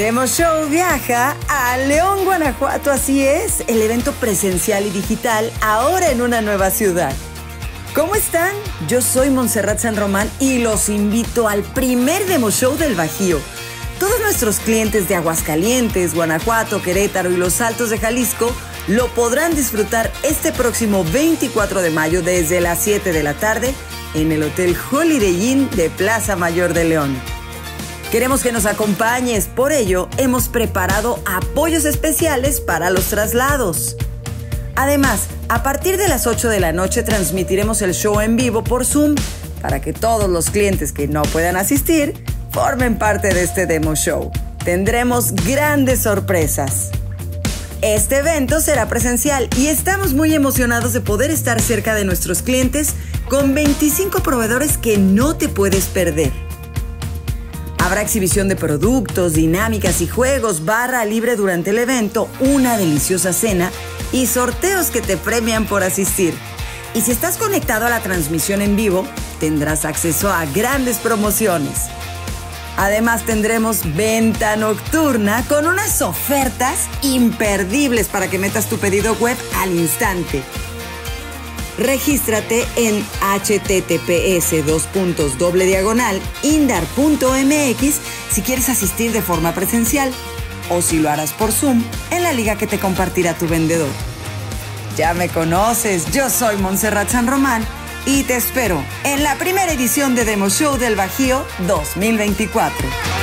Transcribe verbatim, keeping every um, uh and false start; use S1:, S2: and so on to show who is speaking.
S1: Demo Show viaja a León, Guanajuato, así es, el evento presencial y digital ahora en una nueva ciudad. ¿Cómo están? Yo soy Montserrat San Román y los invito al primer Demo Show del Bajío. Todos nuestros clientes de Aguascalientes, Guanajuato, Querétaro y Los Altos de Jalisco lo podrán disfrutar este próximo veinticuatro de mayo desde las siete de la tarde en el Hotel Holiday Inn de Plaza Mayor de León. Queremos que nos acompañes, por ello hemos preparado apoyos especiales para los traslados. Además, a partir de las ocho de la noche transmitiremos el show en vivo por Zoom para que todos los clientes que no puedan asistir formen parte de este Demo Show. Tendremos grandes sorpresas. Este evento será presencial y estamos muy emocionados de poder estar cerca de nuestros clientes con veinticinco proveedores que no te puedes perder. Habrá exhibición de productos, dinámicas y juegos, barra libre durante el evento, una deliciosa cena y sorteos que te premian por asistir. Y si estás conectado a la transmisión en vivo, tendrás acceso a grandes promociones. Además tendremos venta nocturna con unas ofertas imperdibles para que metas tu pedido web al instante. Regístrate en https dos puntos doble diagonal indar punto mx si quieres asistir de forma presencial o si lo harás por Zoom en la liga que te compartirá tu vendedor. Ya me conoces, yo soy Montserrat San Román y te espero en la primera edición de Demo Show del Bajío dos mil veinticuatro.